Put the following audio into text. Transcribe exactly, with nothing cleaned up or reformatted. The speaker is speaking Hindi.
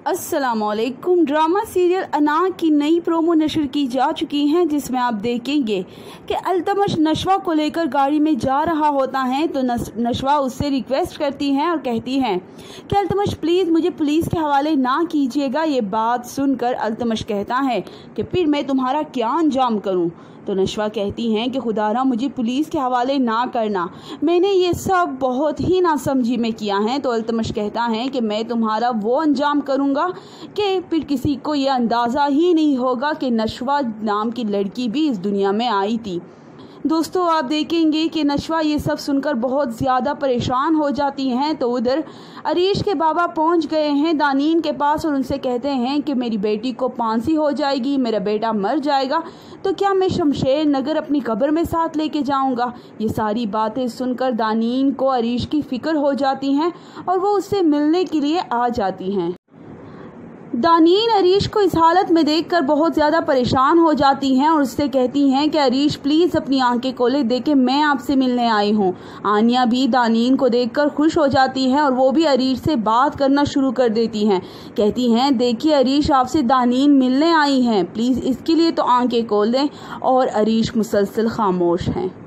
अस्सलामुअलैकुम। ड्रामा सीरियल अना की नई प्रोमो नशर की जा चुकी हैं, जिसमें आप देखेंगे कि अल्तमश नशवा को लेकर गाड़ी में जा रहा होता है तो नशवा उससे रिक्वेस्ट करती हैं और कहती हैं कि अल्तमश प्लीज़ मुझे पुलिस के हवाले ना कीजिएगा। ये बात सुनकर अल्तमश कहता है कि फिर मैं तुम्हारा क्या अंजाम करूं? तो नशवा कहती हैं कि खुदारा मुझे पुलिस के हवाले ना करना, मैंने ये सब बहुत ही नासमझी में किया है। तो अल्तमश कहता है कि मैं तुम्हारा वो अंजाम करूँगा कि फिर किसी को ये अंदाज़ा ही नहीं होगा कि नशवा नाम की लड़की भी इस दुनिया में आई थी। दोस्तों, आप देखेंगे कि नशवा ये सब सुनकर बहुत ज़्यादा परेशान हो जाती हैं। तो उधर अरीश के बाबा पहुंच गए हैं दानीन के पास और उनसे कहते हैं कि मेरी बेटी को फांसी हो जाएगी, मेरा बेटा मर जाएगा, तो क्या मैं शमशेर नगर अपनी कब्र में साथ लेके जाऊंगा? ये सारी बातें सुनकर दानीन को अरीश की फ़िक्र हो जाती हैं और वो उससे मिलने के लिए आ जाती हैं। दानीन अरीश को इस हालत में देखकर बहुत ज़्यादा परेशान हो जाती हैं और उससे कहती हैं कि अरीश प्लीज़ अपनी आंखें खोले, देखे मैं आपसे मिलने आई हूँ। आनिया भी दानीन को देखकर खुश हो जाती हैं और वो भी अरीश से बात करना शुरू कर देती हैं। कहती हैं देखिए अरीश, आपसे दानीन मिलने आई हैं, प्लीज़ इसके लिए तो आंखें खोल दें। और अरीश मुसलसल खामोश हैं।